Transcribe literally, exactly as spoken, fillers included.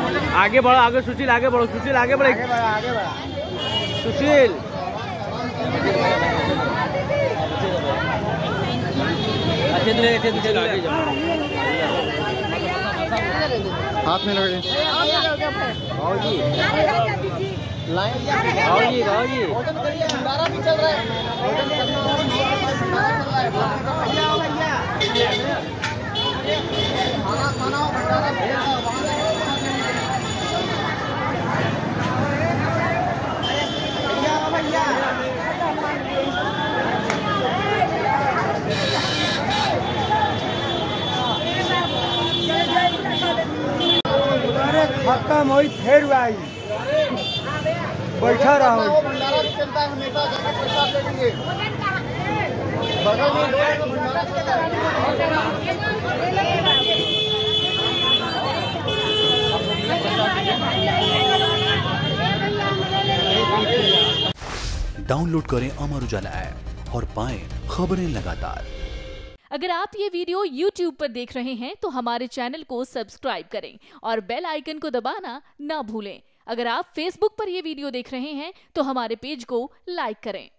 आगे बढ़ो, आगे सुशील, आगे बढ़ो सुशील, आगे बढ़ो, आगे बढ़ा, आगे बढ़ा। सुशील। हाथ में लगे भाजी लाइन भाजी भाजी भोजन करिए, भंडारा भी चल रहा है। भोजन करना और खाना खाना हो, भंडारा खत्म हो फिर आई बैठा रहो। भंडारा भी चलता है हमेशा, जगह प्रसाद दे देंगे। बगल में भंडारा चलता है। डाउनलोड करें अमर उजाला ऐप और पाएं खबरें लगातार। अगर आप ये वीडियो YouTube पर देख रहे हैं तो हमारे चैनल को सब्सक्राइब करें और बेल आइकन को दबाना ना भूलें। अगर आप Facebook पर ये वीडियो देख रहे हैं तो हमारे पेज को लाइक करें।